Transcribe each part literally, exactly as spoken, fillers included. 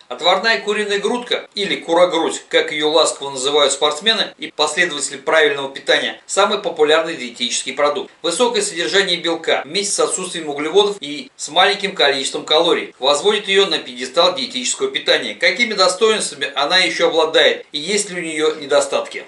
Отварная куриная грудка, или курагрудь, как ее ласково называют спортсмены и последователи правильного питания, самый популярный диетический продукт. Высокое содержание белка вместе с отсутствием углеводов и с маленьким количеством калорий возводит ее на пьедестал диетического питания. Какими достоинствами она еще обладает и есть ли у нее недостатки?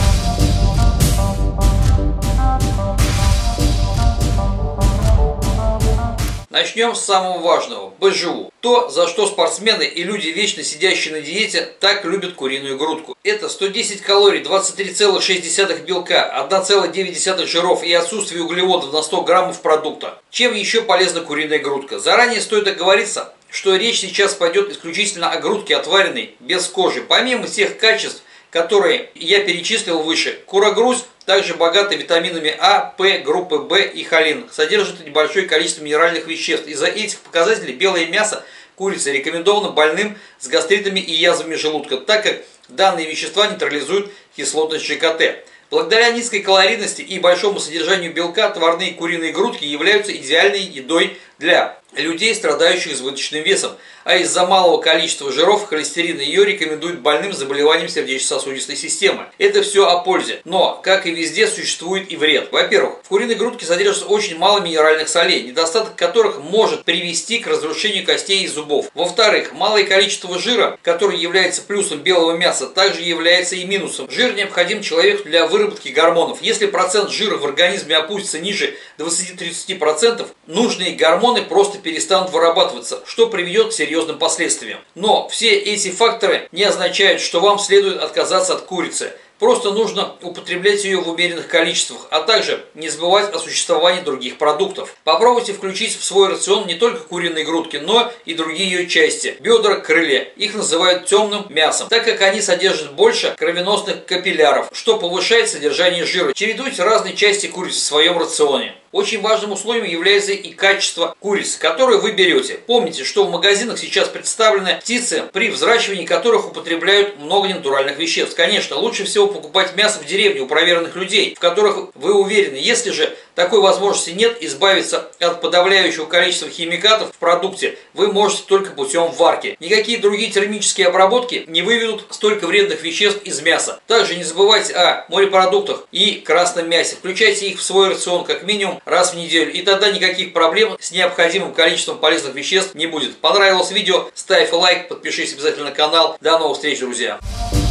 Начнем с самого важного – бэ жэ у. То, за что спортсмены и люди, вечно сидящие на диете, так любят куриную грудку. Это сто десять калорий, двадцать три целых шесть десятых белка, одна целая девять десятых жиров и отсутствие углеводов на сто граммов продукта. Чем еще полезна куриная грудка? Заранее стоит оговориться, что речь сейчас пойдет исключительно о грудке отваренной, без кожи. Помимо тех качеств, которые я перечислил выше, курагрудь также богата витаминами А, П, группы В и холин, содержит небольшое количество минеральных веществ. Из-за этих показателей белое мясо курицы рекомендовано больным с гастритами и язвами желудка, так как данные вещества нейтрализуют кислотность жэ ка тэ. Благодаря низкой калорийности и большому содержанию белка отварные куриные грудки являются идеальной едой для людей, страдающих избыточным весом, а из-за малого количества жиров и холестерина ее рекомендуют больным с заболеванием сердечно-сосудистой системы. Это все о пользе, но, как и везде, существует и вред. Во-первых, в куриной грудке содержится очень мало минеральных солей, недостаток которых может привести к разрушению костей и зубов. Во-вторых, малое количество жира, который является плюсом белого мяса, также является и минусом. Жир необходим человеку для выработки гормонов. Если процент жира в организме опустится ниже двадцати-тридцати процентов, нужные гормоны просто перестанут вырабатываться, что приведет к серьезным последствиям. Но все эти факторы не означают, что вам следует отказаться от курицы. Просто нужно употреблять ее в умеренных количествах, а также не забывать о существовании других продуктов. Попробуйте включить в свой рацион не только куриные грудки, но и другие ее части. Бедра, крылья. Их называют темным мясом, так как они содержат больше кровеносных капилляров, что повышает содержание жира. Чередуйте разные части курицы в своем рационе. Очень важным условием является и качество курицы, которую вы берете. Помните, что в магазинах сейчас представлены птицы, при взращивании которых употребляют много ненатуральных веществ. Конечно, лучше всего покупать мясо в деревне у проверенных людей, в которых вы уверены. Если же такой возможности нет, избавиться от подавляющего количества химикатов в продукте вы можете только путем варки. Никакие другие термические обработки не выведут столько вредных веществ из мяса. Также не забывайте о морепродуктах и красном мясе. Включайте их в свой рацион как минимум раз в неделю, и тогда никаких проблем с необходимым количеством полезных веществ не будет. Понравилось видео? Ставь лайк, подпишись обязательно на канал. До новых встреч, друзья!